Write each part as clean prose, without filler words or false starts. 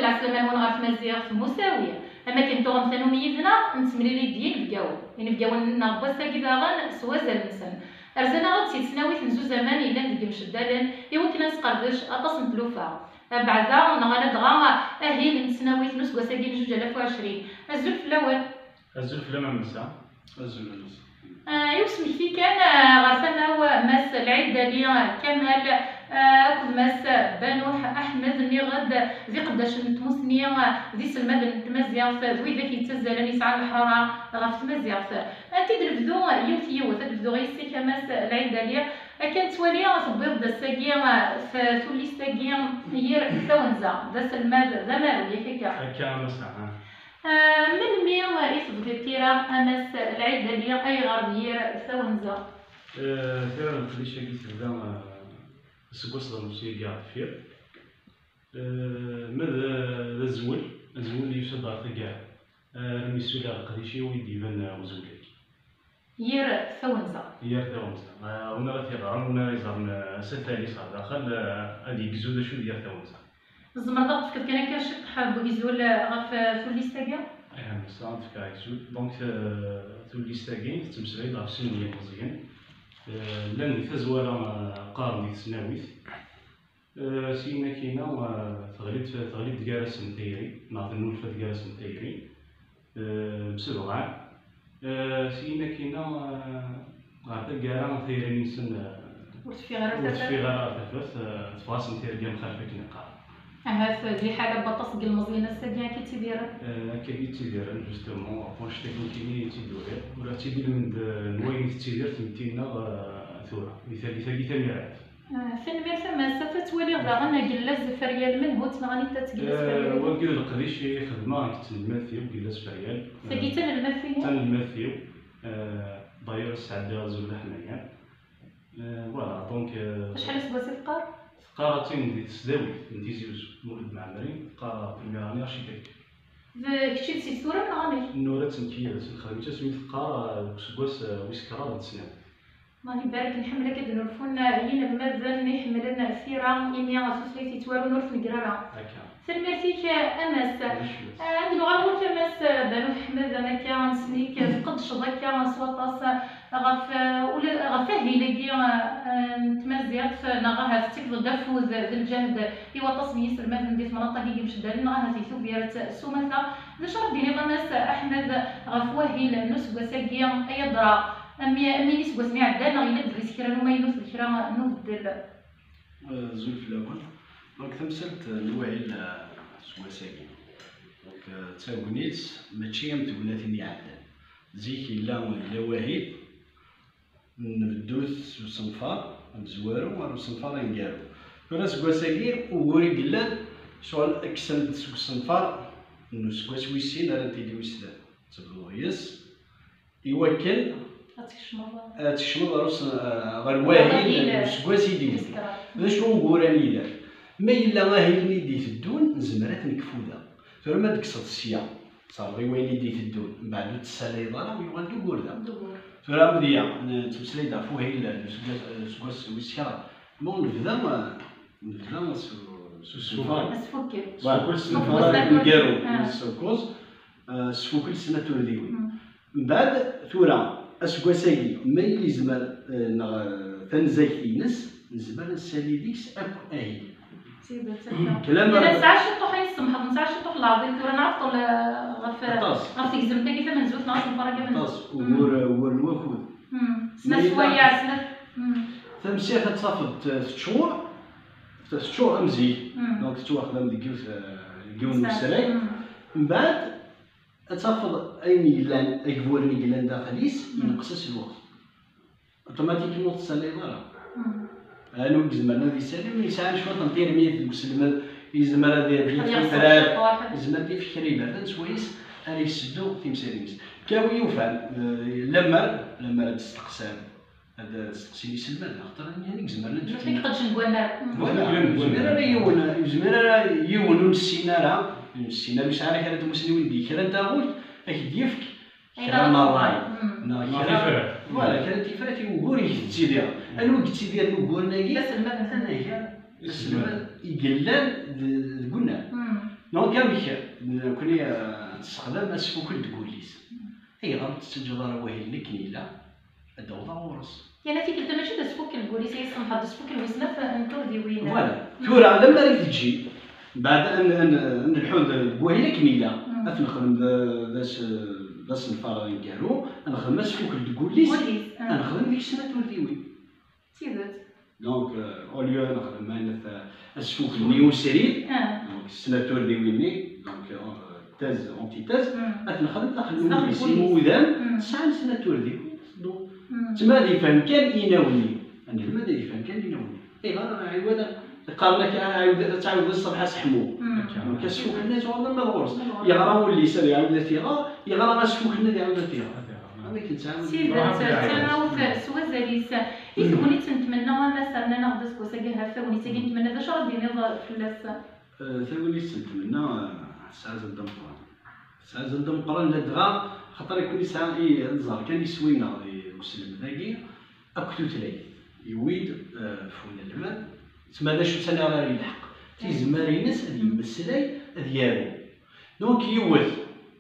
كاع سلمان ونغار في مزيغ مساويه اما كنت تغم ثانو ميزنا نتمري لي ديال بقاو يعني بقاو نغبا ساكي داغن سوازل نسن ارزنا غاد سي سناوي تنزو زمان الا ندق مشدالن يمكن نسقردش اطاس نتلوفا بعدا نغالا دغا اهي نسناوي نص وساكي 2020 الزول في الاول الزول في الاول مسا الزول يوسمي في كان غرسنا هو ماس العيد ديال كمال اكل ماس بنوح احمد مي غد ذي قداش نتمسني ذي سلمان نتمزيغ ذوي ذاك يتزال يسعى الحراره غاف تمزيغ انت درفدو يوثيو تدفدو غيسي كماس العيد ديال كانت توالي تبيض الساقيه في تولي الساقيه هي ثونزا ذا سلمان ذا مالو ياك هكا مسا من مي يصبغ التيرا اماس العيد ديال اي غردير ثونزا تيرا الخليشه كي تبدا سكوس ضمسي كاع فير ماذا الزول اللي يشد عطا كاع رميسو كاع القديشي ويدي بان وزولك يير ثونزا ونا غا تيغرم ونا يزرن ستالي صار داخل هادي كزوده شو ديال ثونزا الزمرضه فكرت كان كنشط حاب كيزول غاف ثوليستاكيا مسا فكا كزول دونك ثوليستاكي تمسريد غاف سنيه مزيان لان تزوالا قارن تسناويت سينا كينا تغليد تكارس نتايري نعطي نولفة تكارس نتايري بسبعة سينا كينا عطي كارا نتايري نسن ورتفي غير تفاس تفاس نتايري ديال مخالفة كينا قارن في دي حاله بطاس ديال المزينه الساديه كي تيدير كي تيدير جوستومون بونش تكنيكيني تيدوير ولا تيدير من نوايا تيدير تمتينا ثورة مثال ثاني عاد فين ما فما ستتولي غدا جلاز فريال من هو تنغني تتجلس فريال وكذا القديش خدمه كنت نماثيو جلاز فريال ساكي تنماثيو داير السعد ديال زول حنايا فوالا دونك شحال سباسي القار قارتين دي تسداوي ندي زوج مولد معمرين قاره بريميراني ارشيتيك كشي تسي الصوره من غامي نورات تنكيه خدمتها سميت قاره سكواس ويسكرا تسناوي الله يبارك نحملك كد نورفون ينا مازال نحملنا السيره اني سوسيتي توارو نورف نقراها هكا سلميرتيك امس عندنا غير تماس بانو حمد انا كان سنيك فقد شضكا سواطاس غاف ولا غفاه لاقي تمازيات نغاها فتك ضفوز الجهد يوطاس مي سلمان ندير مناطق كي مش دارين نغاها في ثوبيات سومثا باش ربي نظاماس احمد غاف واهيل نس وساقيا يضرا امي نسبه سمع عندنا غير دريس كرا نو ما ينوس الكرا نوبدل زول في الاول دونك تمثلت الوعي السواساكي دونك تاونيت ماشي متولاتني عدان زيك الا واهي نبدوث وصنفار مزوارو وصنفار نقارو كنا سواساكي ووري قلان شغل اكسن صنفار انو سكواس ويسين راه تيدي ويسدان تبدو يس يوكل تشمل روس غير واهي سكواسي ديال باش نقولاني دار ما الا غاهي دي الدون نزمرات نكفودا فرما ديك الصيا صافي وين دي الدون من بعد تساليضه ويغدو غوردا فرا مديا تمسليدا فوهي سكواس ويسكرا مون نبدا سوفا سفوكي كل سنه نقارو سكوز سفوكل سنه تولديوي من بعد ثورا اسكواساكي ما يلزم تنزاكي نزمر الساليديكس اكو اهي كلام انا ساعه شطو حيسمح ما ساعه شطو العظيم كورا نعرف غف تكزم تاكي فما نزوت ناقص الفرق من طاس ور الوفود سنه شويه سنه تمشي تصافد 6 شهور 6 شهور امزي دونك تواخذ ديك الجون السراي من بعد تصافد اي ميلان اي فورني ميلان داخليس ينقص الوقت اوتوماتيكمون تصلي ضرا انا زعما هذه سالم يسعى شويه تنطير مية المسلم يزمر هذه الفراد يزمر في فكري بعد سويس انا يسدو تيمساليس كاوي يوفى لما تستقسم هذا تستقسي سلمان خاطر يعني زعما ما تقدرش نقولنا فوالا زمر يون السيناره مش عارف هذا المسلمين دي كرا تاغول اكيديفك كلام راي فوالا كانت تفاتي وغوري تزيدها انا قلت ديال وغورنا كي بس المثل يقلان قلنا دونك كوني تستخدم اسفوك الدكوليس اي غلط تجدر وهي اللي كنيله الدوضه ورس يعني فيك انت ماشي تسفوك البوليس يسمح هذا تسفوك الوسنه فانتو دي وين فوالا ثورة لما ريت تجي بعد ان الحوض بوهيله كنيله نخدم باش نفار نكارو نخدم اسفوك الدكوليس نخدم ديك السنه تورديوي سيدات دونك اوليو نخدم معنا اسفوك النيوسيرين دونك السنه تورديويني دونك تاز اونتي تاز نخدم داخل المودان شحال سنه توردي تما اللي فهم كان يناولني انا الماده اللي فهم كان يناولني اي غير عاود قال لك عاود تعاود الصباح سحمو كسفوك الناس والله ما غورس يغرا اللي سال يعاود تيغا يغرا ما سفوك الناس يعاود تيغا هذا كنت سيدات تناو في سوازاليس يسكوني تنتمنى مثلا ناخذ سكوسا ثوني تاكي نتمنى ذا شرط ديال فلاس ثوني تنتمنى ساعه زندم قران لدغا خاطر يكون ساعه الزهر كان يسوينا المسلم ذاكي اكلو تلاي يويد فون الماء تما هذا شو سنه راه يلحق تيزمر الناس هذه مسلاي ديالو دونك يوث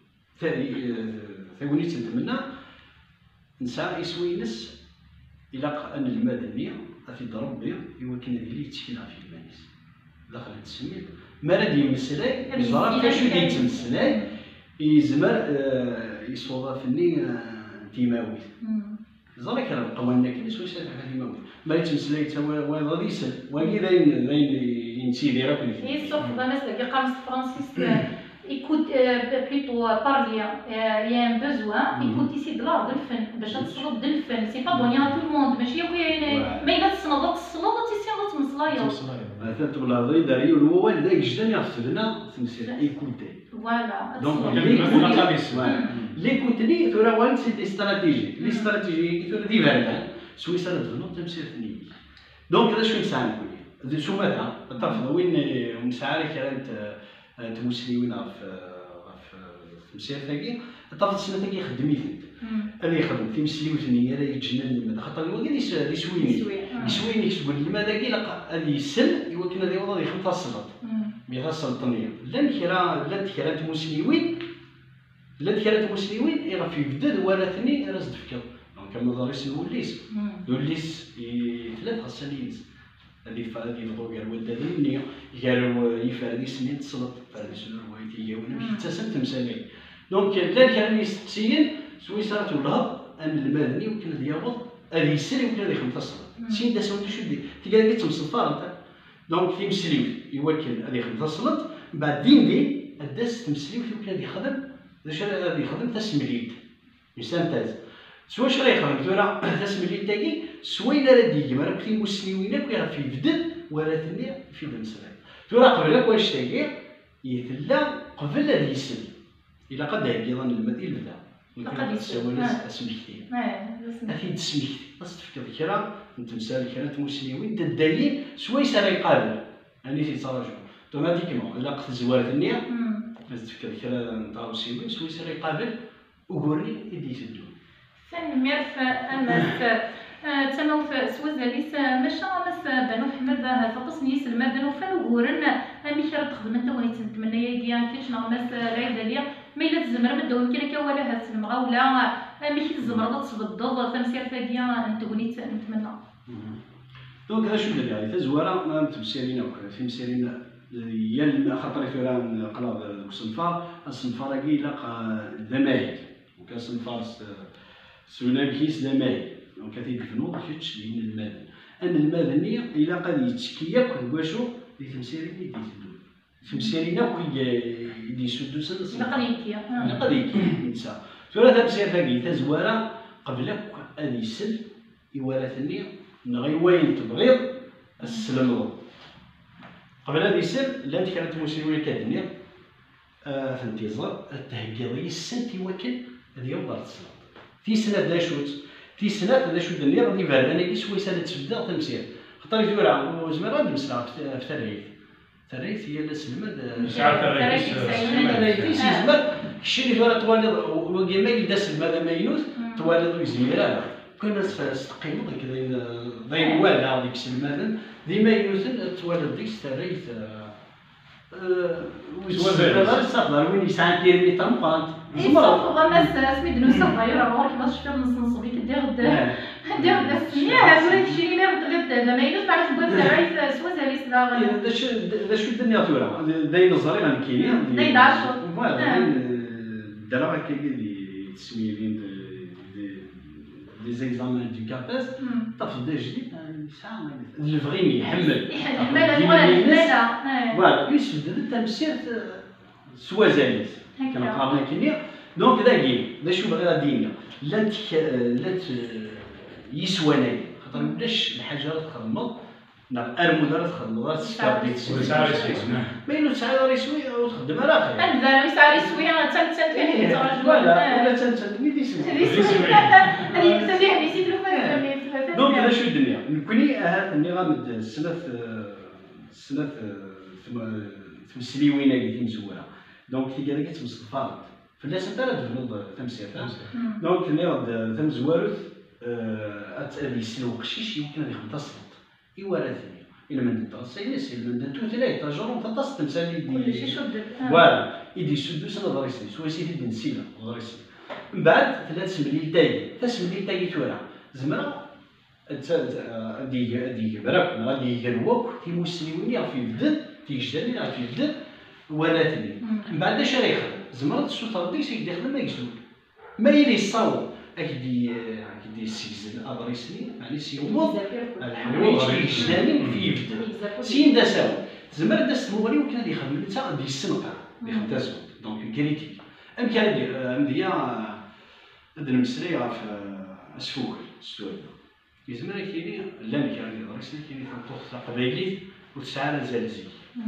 ثاني تنتمنى نساء يسوي ناس الى ان المدنيه في ربي يمكن هذه اللي تشكيلها في المانيس داخل التسميت ما راه ديال مسلاي يزرع فاش ديال تمسلاي يزمر يصوضفني تيماوي زرا كان القوانين كاين شويه شي حاجه تيماوي ما يتمسلاي حتى هو غادي يسال ولكن داين ينسيدي راه كل شيء اي صوف الناس اللي قال فرانسيس écoute plutôt parler il y a un besoin écoute ici de l'art de الفن باش تصلب ديال الفن سي با دوني ا تو الموند ماشي ما الا تصنض تيسير تمصلايا مثلا تبلا ضي داري هو ذاك جدا يغسلنا تمسير ايكوتي فوالا دونك ليكوتني ثورا وان سي دي استراتيجي لي استراتيجي ثورا ديفيرنا سويسرا تغنو تمسير ثني دونك هذا شنو نسعى نقول شو مثلا الطرف وين نسعى كانت تمسليين في تمسير ثاقي الطرف السنه ثاقي يخدم يثنت هذا يخدم تمسلي وثنيه راه يتجنن لما خاطر هو كاين يسويني تقول لما ذاكي هذه السن يمكن هذا يوضع يخلط الصلط ميغسل الطنيه لا تكرا تمسليين يغا في بدد ولا ثني راس تفكر دونك كما ضريس الوليس ثلاث خاصنيس هذه الضوء قال والدنيا قالوا يفادي سنين تصلت فهذه سنه روايتيه ولا تسمت تمثالي دونك لا كان يستسين سويسرا تولها ان المدني يمكن ديالو هذه السنه يمكن هذه خمسه صلاه سين دا سوي شو دي تلقى تمصفار انت دونك تمسليو يوكل هذه خمسه صلاه بعد دين الداس تمسليو يمكن هذه خدم هذه خدم تسميليت يسانتاز سوا شرا يخدم ثورا تسميليت تاكي سوينا رديكي ما راك في مسلمينك ويا في بدل ولا ثاني في المسلم ثورا قبل واش تاكي يتلا قبل هذا يسل الا قد هكي ظن المدينه بدا قد يسوي اسمي كثير اكيد اسمي كثير بس تفكر كرا انت مسال كانت مسلمين تدليل سوا يسرى يقابل يعني تيتراجعوا اوتوماتيكمون الا قد زوارت النيه بس تفكر كرا نتاع مسلمين سوا يسرى يقابل وقولي يدي يسدو ثاني ميرف الناس تنو في سوازاليس ماشا ناس بنو حمد فقص نيس المدن وفانو غورن مي كرا تخدم انت وني تنتمنى يا كيفاش نغمس رايده ليا ما الا تزمر ما داو يمكن كا ولا هاد المغاوله مي كي تزمر تصبض تمسير ثاقيا انت وني نتمنى دونك هذا شنو يعني تزواره ما تمسيرين في مسيرين يا خاطر فيران قرا الصنفار كي لاقى الدماهي وكان صنفار سوناكيس دماهي دونك هذه الفنون كيتش لين المدن ان المدنيه الا قد يتشكيك واشو اللي تمسيرين اللي يديروا تمسيرين كي يسدوا سنه قضيه نسى ثلاثه تمسير ثاني تزواره قبلك هذه السل يوارثني نغي وين تبغيض السلم قبل هذه السل لا كانت مسلمين كدنيا في انتظار التهجيري السنت يوكل هذه يوم دار السلام في سنه داشوت في سنه هذا شو دنيا غادي يبان انا كي شويه سنه تبدا تمسير خاطر يدور وزمان غادي نسرع في الريف هي اللي سلمت مش عارف الريف زمان الشيء اللي فات توالد وكيما يدس الماء ما ينوث توالد ويزمير كنا نستقيموا كذا ضاين والع ديك الماء ديما ينوث توالد ديك الريف غير السفر وين يسعى دير ميتا مقارنة صوف غمس سميت نوسا غير عمرك ما شفتي نص بيك دير غدا دير غدا السنيه هذا الشيء اللي غدا ما ينوش على الباب تاعي سوا زاليس لا داش الدنيا تورا داين الزري غنكيني داين 10 فوالا دابا كاين تسميه بين دي زيكزامان دو كاباس طفل دا جديد ساعه الفغيني يحمل فوالا يسد التمسير سوا زاليس كنقارن كينيا دونك داكي باش باغي غادي لا يسواني خاطر مابداش الحاجه تخدم المدير تخدم راه تستافد وسعر يسوي ما إنه سعر يسوي وتخدم على خير أنزل يسعر يسوي تنتين ولا تنتين يسوي هذه يكتب يعني سيد الوفاة دونك هذا شو الدنيا نكوني النظام السنة تمثلي وين قلتي مزوره دونك كي قال لك تمصفات فلاش انت راه تفرض تمسيرات دونك النظام تمزوارث اتابي سلو قشيش يمكن ان يختصر يورثني إلا من الترسيس إلا من التوثلاث تجرم تتصل تمثالي كل شيء شد فوالا يدي سدو سنة ضريسني سوا سيدي بن سينا ضريسني من بعد ثلاث مليل تاعي ثلاث مليل تاعي تورا زمرا دي براك غادي يروك تيمسليوني في الدد تيجدني في الدد ورثني من بعد اش راه يخدم زمرا السلطه دي سيدي يخدم ما يجوز ما يلي الصوت اكدي السيزن ادريسني يعني سيوم الحوايج يجداني في يبدا سين دا ساو زمر داس المغري وكان يخدم حتى ديال السنقه اللي خدام دونك كريتيك امكان مديا هاد المسلي راه في اسفوك السوري يزمر كاينين لا كاين درسني كاين في قبايلي وتسعى زالزي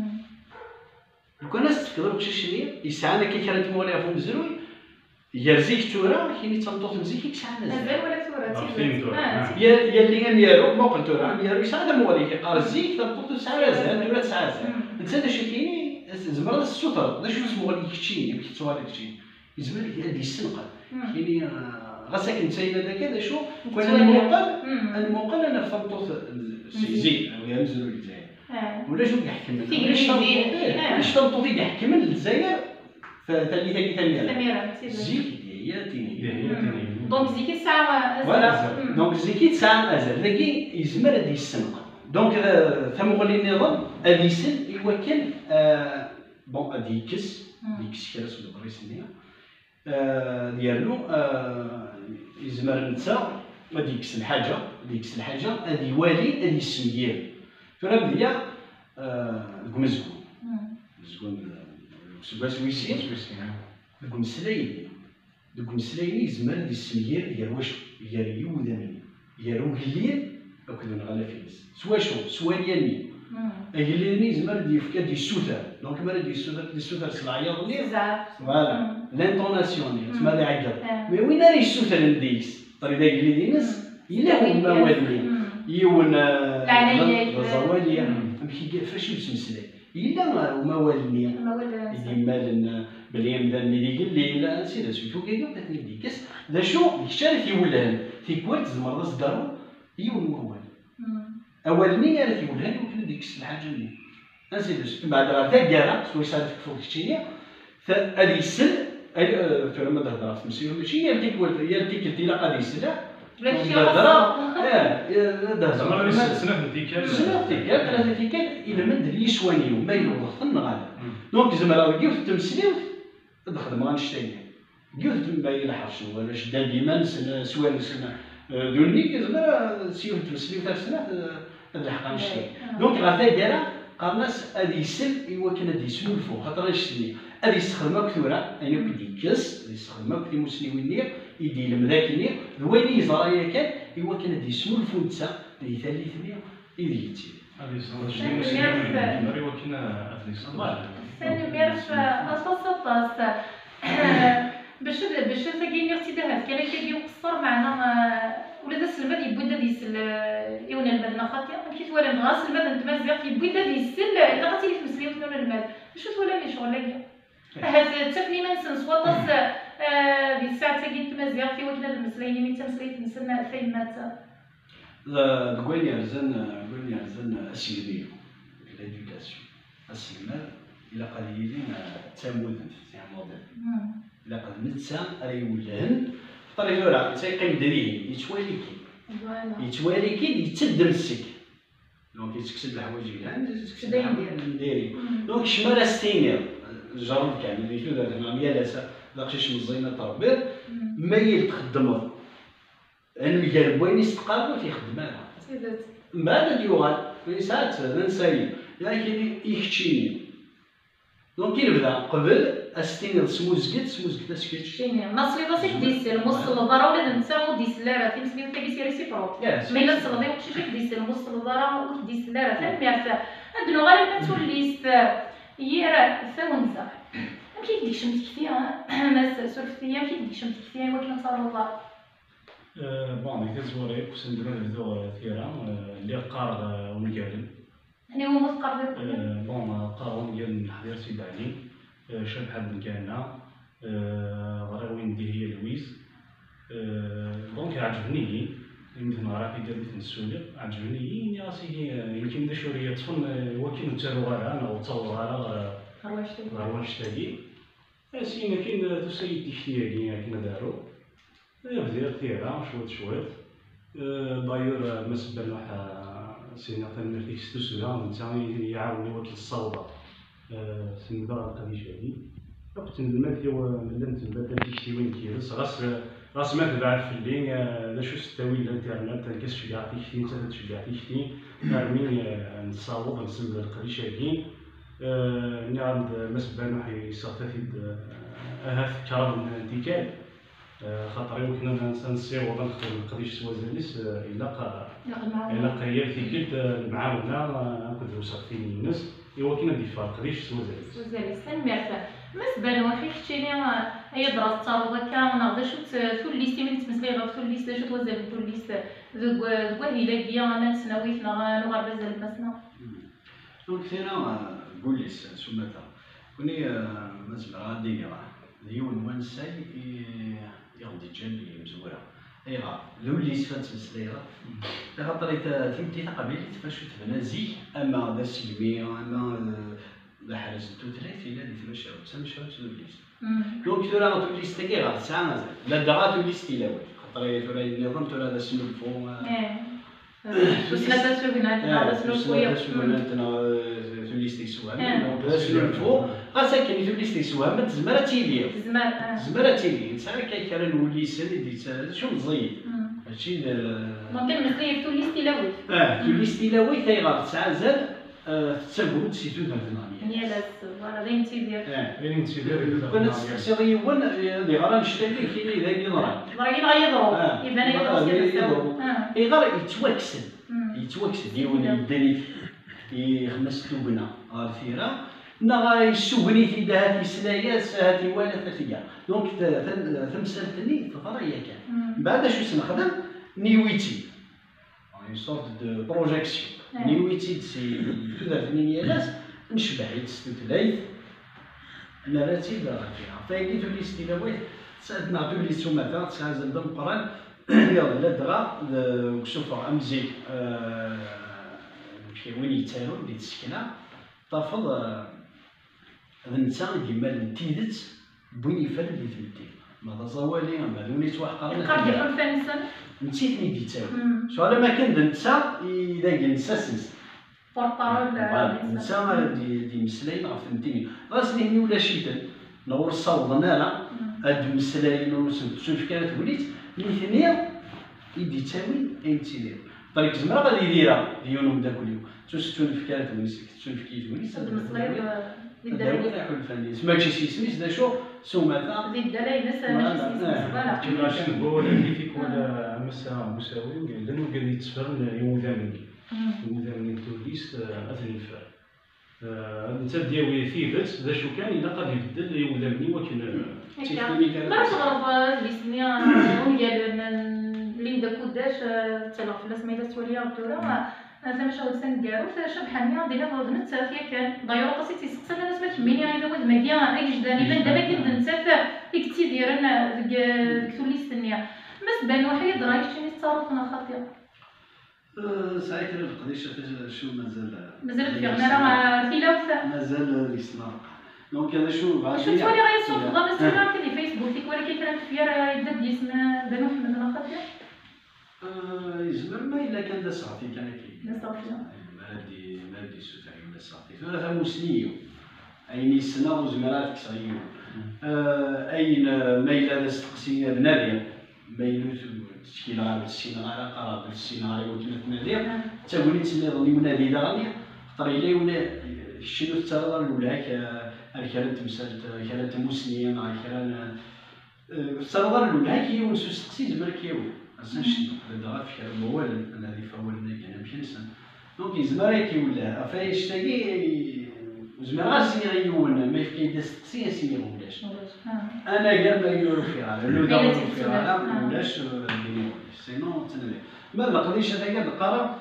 كون الناس تفكروا بشي يسعانا كي كانت موليها فوق مزروي يرزيك تورا كاين تنطوط مزيك يسعانا مازال ولا تورا يا اللي غنيرو موقع تورا يا يسعانا مولي كيقار زيك تنطوط تسعى زال تورا تسعى زال انت داش كاين زمر السطر داش مولي كتشي يمكن تصوالي كتشي يزمر لك هذه السنقه كاين غاساك انت الى ذاك هذا شو كان الموقل انا فهمتو سيزي ويا مزروي الجزائر ولا شو يحكم واش تنطوط يحكم الجزائر فاللي ثاني زيك دونك زيكي الساعه فوالا دونك زيكي تسعه ازال ذاكي يزمر هذه السنقه دونك ثم غولي النظام هذه سن يوكل بون هذه كس كاس ولا بريسنيه ديالو يزمر نتا ما ديكس الحاجه هذه والي هذه السم ديالو فرا بديا كمزكون سواس ويسين دوك مسلايين يزمر هذه السم ديال واش ديال يوداني ديال وكلين اكدون على فيس سوا شو سوا ديالني اللي يزمر يفكر دي السوثر دونك مال دي السوثر سلايا بزاف فوالا لانطوناسيون تسمى لي عقب مي وين راه السوثر نديس طريقه اللي دينس الا هو موالي يون الزواليه ماشي فاش يتمسلاي الا هما والني يدي مال بليم دان اللي يقول لا سير سيتو كي قلت لي ديكس ذا شو يشارك يولهن في كويت زمر راس دارو يون موال اولني راه يولهن وكل ديك الحاجه اللي نسيت بعد راه تاكارا سوا يسالك فوق الشيء فهذه السل فلما تهضر في مسيو ماشي هي اللي قلتي لا غادي يسلا لا شي لا زعما سنه ديكال ثلاثه ديكال الى من اللي يسوانيو ما يوضخن غادا دونك زعما راه كيف التمثيل دخل ما غنشتي كيف تبين حرش ولا شدا ديما سوان سنه دوني زعما سيو التمثيل تاع السنه هذا الحق نشتي دونك راه دايره قالناس هذه السل ايوا كان هذه يسمو الفوق خاطر نشتي هذه يستخدمها كثيرا يعني كدي كاس يستخدمها كثير مسلمين نير يدي المذاكر نير ذوين زرايا كان ايوا كان هذه يسمو الفوتسا اللي ثالث يدي يتي هذه الصوره مسلمين مري وكنا افريقيا ثاني ميرف اصاص باش تلقيني ارتداءات كان كيقصر معنا ولا داس المد يبدا ديسل يونا المد خاطر كي توالى نغاس المد نتمازق يبدا ديسل الا غاتي في مسليوت ولا المد باش توالى لي شغل لاقي هاد تفني ما نسنس وطاس ديال الساعه تاكي نتمازق في وكنا المسليين مي تمسليت نسنا فين مات قولي عزن السيربيه ليدوكاسيون السيمار إلا قد يلي تامودن إلا قد نتسا راه يولهن طريق راه تيقيم دريه يتوالي كي يتد مسك دونك يتكسب الحوايج كاع تكسب الحوايج نديري دونك شمال ستينير الجرب كامل اللي شنو دارت مع ميالاسا داكشي مزينه تربير ما يتخدم المجال بوين يستقابل تيخدمها من بعد يوغال في ساعات ننساي لكن يختشيني دونك كي نبدا قبل استينير سموزكت شيني ناصلي باسيك ديسير موصل للدار ولا نتا وديس لا راه تيمسكين حتى كيسير ريسيبروك مي لا تصلي وكلشي فيك ديسير موصل للدار وديس لا راه فهم يعرف عندنا غير ما توليست هي راه ثونسا كيف ديك شمت كثير ما سولفتيا كيف ديك شمت كثير ولكن صار الله بون ديك الزواري كنت نديرو نبدو ثيرا اللي قارغ ونقالن يعني هو متقرب بون قارغ ونقالن نحضر سيدي علي شاب حد كان غير وين ندير هي لويز دونك عجبني يمكن راه كي دير مثل السوليق عجبني اني راسي يمكن دا شويه طفل ولكن نتالو غير انا وتصور غير واش تاعي اسينا كاين تسيد اجتياقي كيما دارو بدير ثيرا شويت داير ما سبان واحد سينا ثاني ديك ستوسولا نتا يعاوني وقت الصوبه سنبدا القضيه هذه كنت الماكله ولا نتبدا تيشتي وين كيرس راس ما تبع في اللين لا شو ستاوي الانترنت كتشجع كاع تيشتي نتا تشجع تيشتي مين نصاوب نسمى القضيه هذه عند مسبان واحد يصافي اهاف كرم انتكال خاطر يمكن نسيو ونخدم القضيه سوازاليس الا هي في المعاونه كنت وصلت الناس ايوا كاين هذه الفرق قضيه سوازاليس المعرفه مسبان واحد شتيني هي دراسه التعرض هكا وناخذ شو ثوليستي من تمسلي غير ثوليست شو توزال ثوليست زكوا هيلاكيا انا سناويت نغار بزاف مسنا دونك ثينا بوليس سمتا كوني مزبر غادي اليوم ونساي يغدي جاني مزوره ايغا لوليس فات مسليغا خاطر تمتي قبيله فاش تبنى زي اما ذا سلميه اما لا حرس توتريت الى اللي تمشى تمشى لوليس دونك ترى توليس تاكي غا ساعه مازال لا دغا توليس تيلاوي خاطر ترى النظام ترى هذا سنو الفو وسنة سوغنات هذا سنو الفو توليستي سوام دونك سنو الفو خاصك كاين توليستي سوام ما تزمر تيلي زمر تيلي نسى كيكرا نوليس اللي شو مزيد هادشي ممكن مسلي توليستي لاوي توليستي لاوي تيغار ساعه زاد تسبب سيتو دانتنانيا يالاس فوالا غير تيدير غير تيدير كنا تستخسري ون اللي غرا نشتاكي كاين اللي يضرب راه يضرب يغار يتوكسد يولي يدري يخمس توبنا غير نا يسوغني في دهات السلاياس هاتي ولا ثلاثه دونك ثمسلتني فطريه كان بعد شو سنخدم نيويتي اون سورت دو بروجيكسيون نيويتي سي تدرني يالاس نشبع يتستلايت انا راتي دار فيها فايدي تولي استلاويت سالتنا تولي سوماتا تسازل دم قران يلا لا دغا وشوف امزي وين يتالو اللي تسكنا ترفض الانسان ديما تيدت بوين يفر اللي تمتي ما تزوالي ما دوني توحقر قد يكون فانسان نسيت مي ديتاو شو على ما كان نسا اذا نساسنس بورطارول نسا دي مسلاين فهمتيني غاسني ولا شيتن نور الصوت انا هاد مسلاين شوف كانت وليت مثنيا يدي تاوي انتيدير طريق زمرا غادي يديرها ديالهم داك اليوم تستون في كانت ونيس تستون في كيت ونيس هاد المصغير الدراري تاكل الفنديس ماشي شي سميت دا شو سوماتا زيد الدراري ناس ماشي سميت فوالا كيما شنقول اللي فيك ولا مسا مساوي لانه قال لي تصفر يوم ثامني توليس اثني الفار انت دياوي ثيبت ذا شو كان الا قد يبدل يوم ثامني ولكن ما تغرب اللي سميها ونقال اللي دا كوداش تلغ في السميتات توليا الدوره ثما شغل سنقارو شبحانيا ديما غنت فيها كان دايرو قصي تيسقسى الناس ما تميني غير ود ماكيا اي جداني بان دابا كنت نتسافى اكتي ديالنا ديك توليس النيا بس بان واحد درايش شي تصرفنا خاطئه ساعات القديشه شو مازال في غنى في لوثه مازال يصنع دونك هذا شو بعد شو تولي غير صوت ضم السيرة كلي فيسبوك ديك ولكن كان في يدد يسمى بنو محمد ناخذ يزمر ما الا كان دا صافي كان كي لا صافي مادي سوتاعي ولا صافي ثلاثه مسنيو اين السنه وزمرات كسريو اين ما الا استقسينا بنادي ما يلوث تشكيل غير السينا غير قراب السينا غير وكما تنادي تقولي تسمي ظني منادي دا غادي خطر الي ولا شنو الترى الاولى كانت تمثال كانت مسنيه مع كان الترى الاولى كي ونسو استقسي زمر كيو اصلا شنو هذا في كلام هو الذي فولنا يعني ماشي نسان دونك يزمر كي ولا فايش تاكي زعما غير سيني غيون ما يفكي استقسي سيني ولاش انا كاع ما يديروا فيها لو داروا فيها ولاش ديني سينو تنبي ما نقديش هذا كاع القرار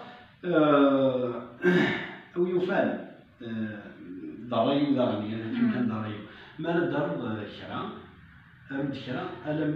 او يفعل ضريو ضرني انا كان ضريو ما ندار كرا رد كرا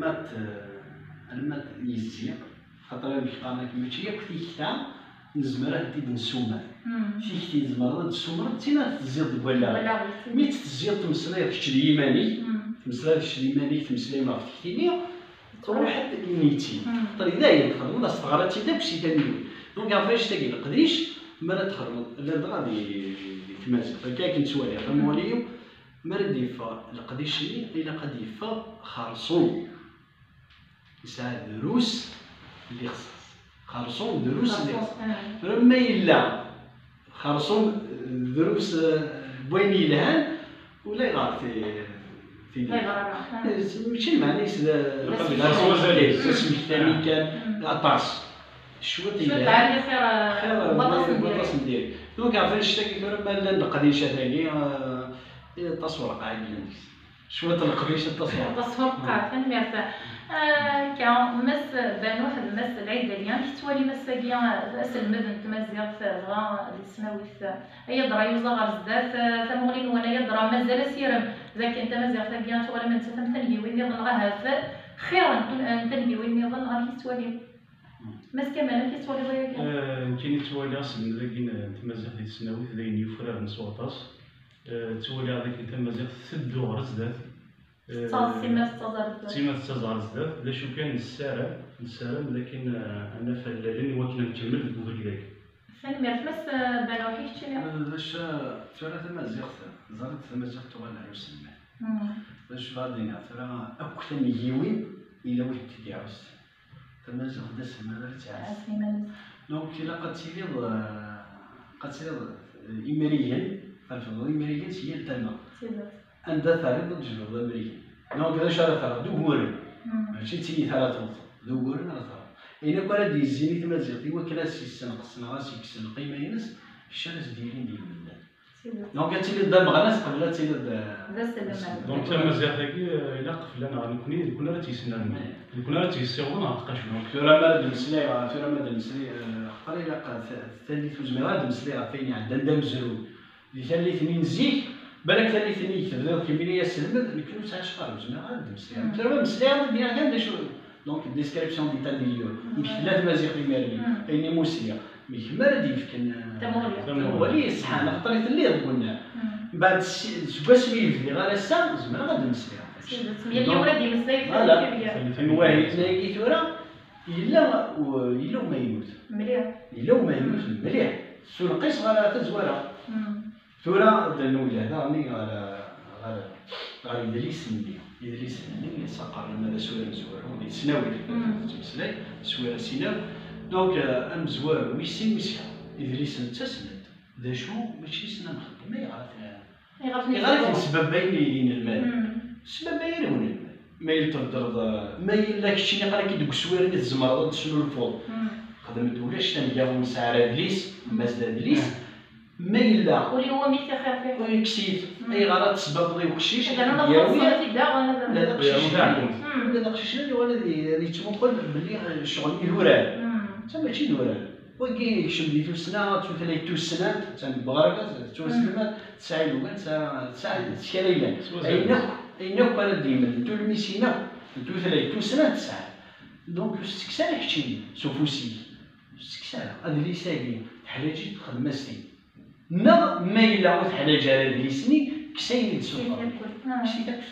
لما يزيق خاطر بيخانك ماشي كي كتا نزمر هدي نسومه شي كي نزمر نسومر تينا تزيد ولا مي تزيد تمسلاي داكشي اليماني تمسلاي داكشي اليماني تمسلاي ما فتحتيني تروح حتى نيتي خاطر اذا يدخل ولا استغراتي داكشي ثاني دونك عرفاش تاكي القديش ما تخرج لا غادي يتمازج فكاين سوالي غنوليو ما رديفا القديش الى قد يفا خرصوم يساعد دروس اللي خصص خرصوم دروس اللي خصص رما يلا خرصوم دروس بوين يلهان ولا يغار في ماشي معنى اسم الثاني كان العطاس شويه تعالي خير بطاس ندير دونك عرفتي شتاكي رما القديشه ثاني التصوير قاعد لنديس شويه القديشه التصوير قاعد فين كان مس بان واحد المس العيد ديالنا كتولي مس كيا راس المدن تمازيغ فغا السماويت هي درا يوزا غير زدات ثمغلين وانا يدرا مازال سيرم ذاك انت مازيغ ثاكيا تولا من تنهي وين يظن غاها خيرا تنهي وين يظن غا كيتولي مس كمان كيتولي غير كاين توالي اصلا ذاك تمازيغ ديال السناويت ذاين يفرغ من صوتاس توالي هذاك تمازيغ ثدو غير زدات سيما تزار زدات لا شو كان نسالم لكن انا فلالين وكنا نكمل بوغ كذاك ثاني ما فمس بالو كيشتي باش ثلاثه مازيغ زارت مازيغ توال على السمان باش غادينا ثرا اكثر ميوين الى واحد تيعوس تمازيغ داس ما تاع دونك الا قد تيريض ايميريا الفضل ايميريا هي التما عندها ثالث الجبل الامريكي دونك هذا شهر ثلاث دوغورن ماشي تي ثلاث دوغورن على ثلاث اين كان ديزيني تمازيغ ايوا كلاسي السنه خصنا راسي كسن القيمه ينس الشرس ديالي ديال البلاد دونك تيلي دابا غناس قبل تيلي دونك تمازيغ داكي الا قفلنا غنكوني كنا راه تيسنا كنا راه تيسيغو ما عتقاش دونك في رمضان المسلي في رمضان المسلي قريبا الثالث وزميرات المسلي فين عندنا دم زرود اللي ثالث من زيك بالك ثاني تبدا كيمينيا السلمد نكونوا ساعه شهر زعما غادي مسليه ترى مسليه ديالها كاع شو دونك ديسكريبسيون دي تا ديالو ثلاث مزيغ المالي اين موسيه مي كما راه يمكن تمولي صحه خطريت اللي قلنا بعد سكواش اللي غير الساعه زعما غادي مسليه اللي ولادي مسليه في واحد تلاقي ثورة الا ما يموت مليح الا ما يموت مليح سو القيس غير تزوره ثورة الولاد راني غير يدريس مني سقر ماذا سوار مزوار ودي سناوي تمسلاي سوار سيناو دونك ام زوار ويسين يدريس نتسند ذا شو ماشي سنه مخدم ما يعرف السبب باين المال السبب باين المال ما يلتضرض ما يلاك شي قال كي دوك السوارين الزمرض تشنو الفوض خدمت ولاش تنلقاو مسعر ادريس مازال ادريس ما يلا واللي هو ميتي خير فيه ويكسيف اي غلط سبب ضي وكشيش انا نخلص في داغ انا لا داكشي اللي هو اللي تنقول بلي الشغل الورال تما ماشي الورال وكي شمدي في السنه ثلاث السنات تنبغرك توسلمات تسعي لوان تسعي تشكاليلا اينك كان ديما تو الميسينا تو ثلاث سنات تسعي دونك استكسال حشي سوفوسي سكسالة أدريساكي تحلاجي تخدم سنين نا ما إلا تحلاج على أدريسني كساين يتسوق كشي داك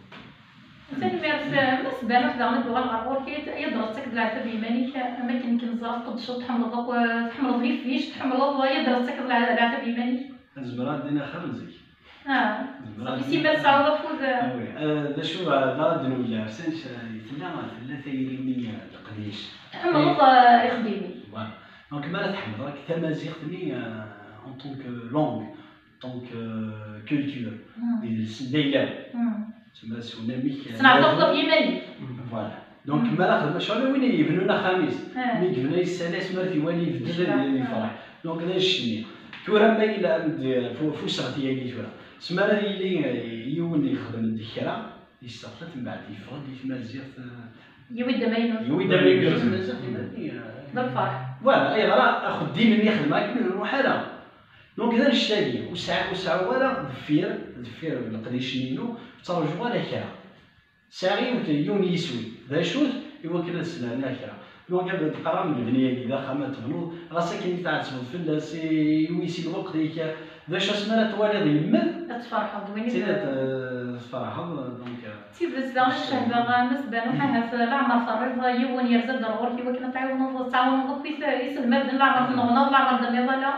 ثاني مارس مسبان واحد غني دوغا الغرور كي يدرسك العتب يمانيك ما كيمكن زرف قدش تحمل غير فيش تحمل يدرسك العتب يمانيك الزمرات دينا خرزي صافي سيما صعوبة فوز هذا شو هذا دنولا سنش ثلاثة يريني القديش تحمل يخدمني دونك ما تحمل راك تمازيغتني en tant que langue en tant que culture ديلا تما سونامي صنع تفضل في يماني فوالا دونك ما لا شغل وين يبنونا خميس مي يبنى السادس مرتي والي في الدراري يفرح دونك هذا الشني تورا ما إلا فوسغتي هي تورا سما اللي يوني يخدم الذكرى يستغفر من بعد يفرد يتمازيغ يود ما ينوض يود ما ينوض بالفرح فوالا اي راه اخذ ديما يخدم هاك نروح انا دونك هذا الشيء وساعة ولا ذفير القديش نينو ترجوا ولا كرا ساعي وتيون يسوي ذا شوت يوكل السنة كرا دونك هذا تقرا من الدنيا إذا خامت تغنوض راسك كي تعتمد في الناس يويسي الوقت ديك ذا شو اسمها توالي ضيمن تفرحوا دويني تفرحوا دونك تيبرز زعما الشهبة غامس بانو حنا في العمر صريف يون يرزق ضروري كي وكنا تعاونوا في يسلم هذا العمر في النغنة العمر دنيا لا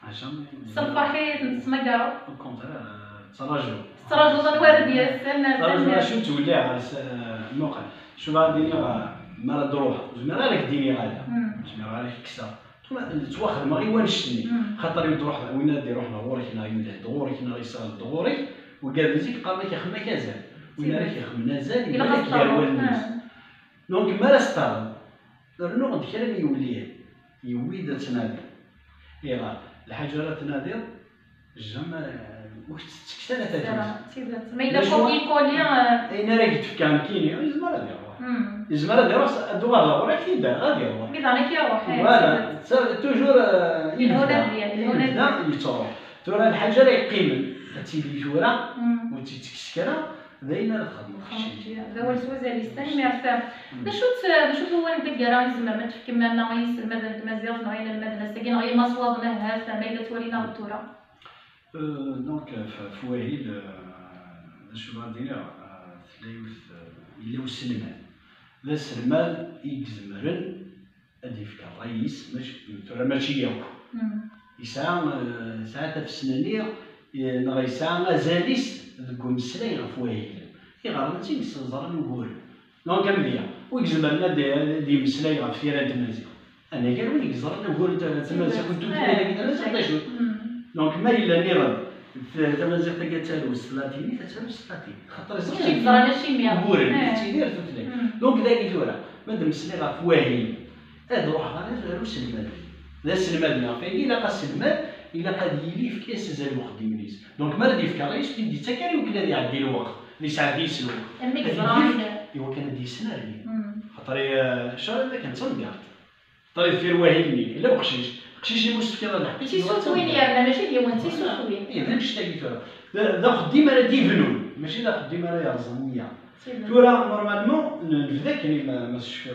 صفحي نسمع كارو الكونترا تراجعوا تراجعوا الوارد ديال السنة تراجعوا شو تولي على الموقع شو غادي مرة دروح زعما غير ديني غادا زعما غير كسا تواخد ما غيوانشني خاطر يروح وين غادي يروح لغوري هنا يولد دغوري هنا يسال دغوري وقال زيك قال لك يا خما كازال وين راك يا خما مازال يقول لك يا والناس دونك ما راستال نو غادي كلام يولي تنادي يلا الحاجه راه تنادي الجمع واش تكسر تاع ما الا فوق يكوني اين راك تفكر كاين يزمر هذا يزمر هذا راس الدوار لا ولا كيدا غادي يروح كيف انا كيروح فوالا توجور الهنا ديال الهنا يتروح ترى الحاجه راه يقيم تيدي جوره وتتكسكرا دايما الخدمه هذا هو السوازالي ثاني ميرتا باش هو انت كرا زعما ما تفكر لنا غيس مازال مازال نغير المدرسه ساكن غير ما صوابناها فما الا تورينا الدوره دونك فواهيل شو غادي ثلاث إلا السلمان ذا السلمان يجزمرن هادي فكر الرئيس ماشي ياك ساعات في السنانية نغي ساعة زاليس ذكو مسلاي غفواهيل يغرب تيمس نزرن نقول دونك مليا ويجزمرنا دي مسلاي غفيرا تمازيغ أنا قال وين يجزرن نقول تمازيغ كنتو تلاقي تمازيغ دونك ما إلا نيرد تمازيغ تقاتلو السلاطيني تتسالو السلاطيني خاطر يزرع شي مية بورن تيدير تتلاقي دونك داكي تورا مادام مسلاي غفواهيل هاد روح غادي السلمان لا السلمان فين إلا قا السلمان إلا قاد يلي في كاس زال الوقت ديمنيس دونك ما ردي في كرايس تدي تا كان يمكن هادي يعدي الوقت اللي ساعات يسلو إوا كان هادي سنة خاطر شهر هذا كان تنقعد طريق في الواهيني إلا بقشيش المستفيد الحق تيسوسوين يا ماشي ديال تيسوسوين إيه ماشي تاعي تورا ذا خديمة راه ديفنون ماشي ذا خديمة راه يرزمويا تورا نورمالمون الفدا كاين ما سشفير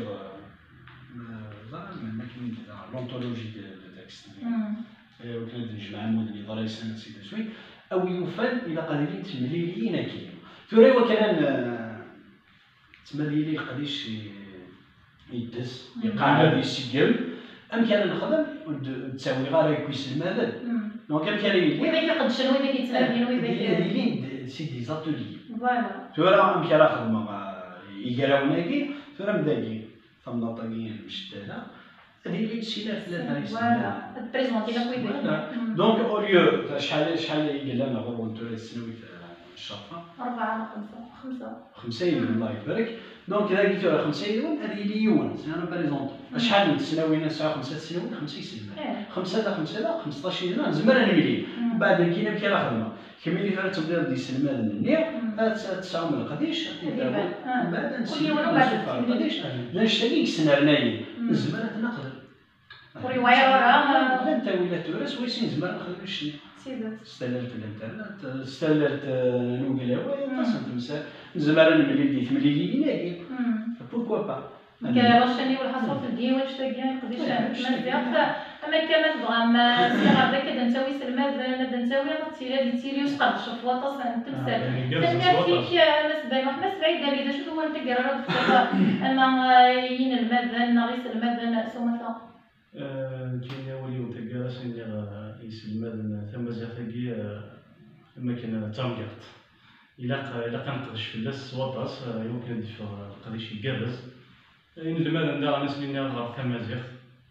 ما كاين لونتولوجي ديال التكست وكانت الجماعة المدنية ضروري سنة سيدة شوي أو يفل إلى قليلين تمليليين كاين تورا وكان تمليلي قديش يدس يقعد يسجل أم كان نخدم وتساوي غير كويس المدد دونك أم كان يدير وين يقد شنو وين كيتسالين وين يديرين سي دي زاتولي فوالا تورا أم كان خدمة يقراوناكي تورا مداكي ثم طاقيين مشتالة هذه اللي تسينا ثلاثة فوالا بريزونتي لا كويدي دونك أوليو شحال قال لنا غير أنتو السنوي الشرطة 4 5 الله يبارك دونك هذا قلت له 5 يوم هذه لي يوم انا بريزونط شحال من السنوين ساعه 5 سنوات 5 سنوات 15 يوم زمان نملي بعد كاين كاين خدمه كملي فات تبدا دي سلمان النية تسعه من القديش من بعد نسيو القديش نشتري سنه رناي زمان نقدر وروايه وراها لا انت ولات تورس ويسين زمان نخدم الشيء استلرت الانترنت استلرت نوغلاوي تصنت مسا زمان نملي دي 8 ليناكي بوركوا با كرشاني والحصول في الديوان شتاقي قديش مزيان اما كما تبغى ما سير هذاك دنتاوي سلماد دنتاوي تيري تيري وسقط شوف واطاس تمثال تنيا فيك مسبان واحد مسبعيد قال لي شنو هو انت قرا اما ين المذن ناقص المذن سومثا كاين ولي وتقاس اللي يسلماد ثم زافاكي ما كان تامكارت إلا كنقدش فلاس واطاس يمكن ندير قديش يقرز المال ندير الناس اللي غير تمازيغ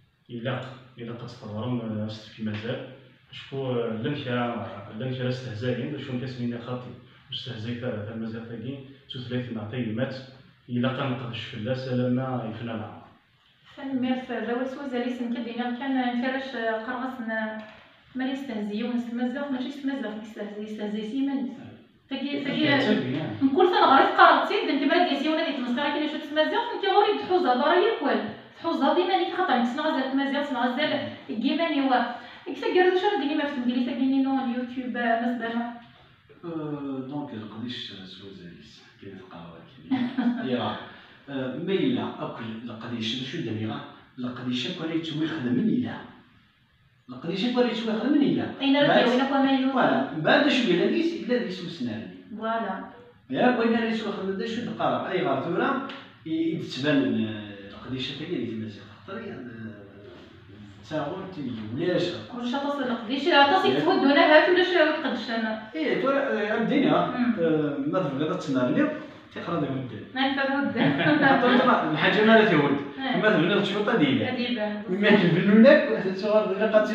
إلا قد في مازال شكو لنكا استهزائين باش كاسمين خاطي واستهزاء تاع مازال تاكي تثلاث نعطيمات إلا كنقدش فلاس لما يفنى العمر فنميرس داول سوازالي سنكدينا كان كراش قرصنا مالي يستهزيو ونستمزق ماشي يستمزق يستهزي سيمانيس تاكي نقول سنة غريت قررتي انت ما كيسي ولا كيتمسكر كاين شي تمازيغ انت غوري تحوزا دارا ياكل تحوزا ديما ليك خاطر نتسنى غزال تمازيغ تسنى غزال كيماني هو كيف كيرزو شنو ديري ما فهمت لي ساكيني نو اليوتيوب مصدر دونك القديش سوازاليس كاين القهوه كاين ميلا اكل القديش شو دميغا القديش كوري توي خدم نيلا القديش كوري توي خدم نيلا اين راه وين كون مايلو فوالا بعد شو لاديس وسنان فوالا يا كوين راه شو خدم شو القرار اي غارتورا يتبان القديش تاعي اللي تمازيغ خاطر تاغور تيجي ولاش كلشي تصل القديش تصيف تودوناها في ولاش قدش انا ايه ترى عندنا ما تبغي تسناني تقرا ديال ودي ما نفهم الحاجه ما لا تود مثلا الشرطه ديالها ما كنبنوا لك صغار الا قاتل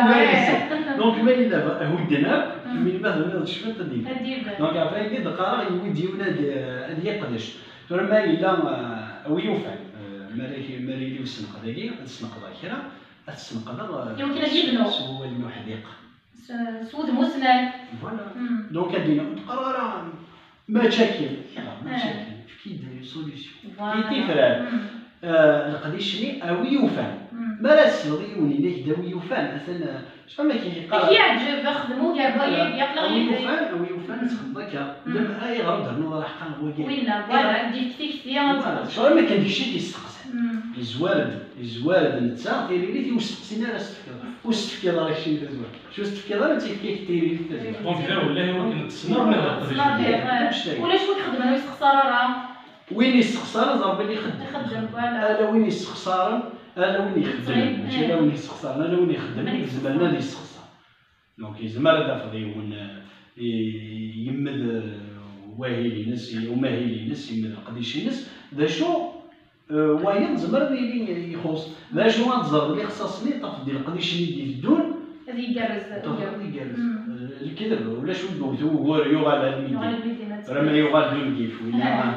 دونك ما الا هودناك من مثلا الشرطه ديالها دونك عفاية دقاره يودي ولاد هذه قداش ترى ما الا ويوفع ماري لي السنقه داكي السنقه ذاكره السنقه يمكن يبنوا سوا المحدقه سود مسنان فوالا دونك ادينا قرار مشاكل كي داير سوليسيون كي تفرق القديش او يوفان ما لا سيريوني ليك داوي يوفان مثلا شحال ما كيقرا كي يعجب خدمو يقلق يوفان او يوفان تخدك لما اي غرض هنا راه حقا هو كاين وين فوالا ديك فيكسيون شحال ما كان شي كيستقسم الزوارد نتا دايرين لي تيوسقسينا راه واستفكي راه شي زوار شو استفكي راه تيفكيك دايرين لي تزوار دونك دار والله هو كنتصنع من هذا ولا شو يخدم انا يستخسر راه وين يستخسر ضرب اللي يخدم فوالا وين يستخسر وين يخدم ماشي لا وين يستخسر لا وين يخدم زعما اللي يستخسر دونك زعما لا دافضي يمد واهي ناس وماهي ناس يمد قديش ناس ذا شو وايد زمر اللي يخص ذا شو غتزرب اللي خصصني طاف ديال قديش اللي يدون هذه يجرز كذا ولا شو دوزو هو يغال الميدان راه ما يغال دون كيف ولا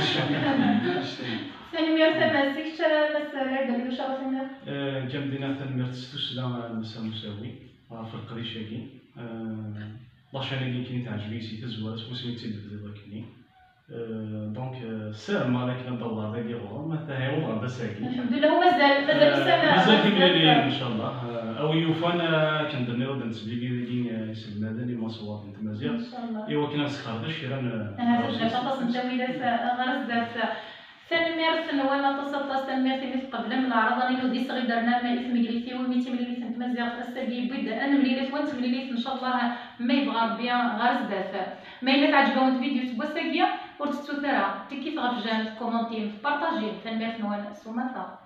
ثاني ميرث ماسكش مسألة قال لي شرفنا كم دينا ثاني تستسلا مساوي في القريشة كي لاشين كي تعجبني سي تزوات وسمي تبدا كني دونك سام مالك ندور هذه غور ما هي غور بس هيك الحمد لله مازال كملين ان شاء الله او يوفان كنديرو نسبيكي يسلم هذا اللي مصور انت مزيان ان شاء الله ايوا كنا نسخر شيران هذا خاص نتاويلات غرز دارت ثاني ميرث نوانا تصل ثاني ميرث قبل من العرض راني نودي صغير درنا ما اسم مجلسي و200 مليليت انت مزيان فاستاقي بدا انا مليليت وانت مليليت ان شاء الله ما يبغى بيان غرز دارت ما الا تعجبوا الفيديو تبوا ساقيه ورتستو ثرا كيف غتجان كومونتي بارطاجي ثاني ميرث نوانا سوماثا